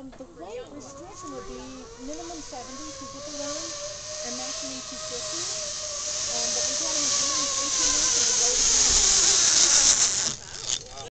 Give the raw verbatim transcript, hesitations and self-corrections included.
Um, the weight restriction would be minimum seventy people per room.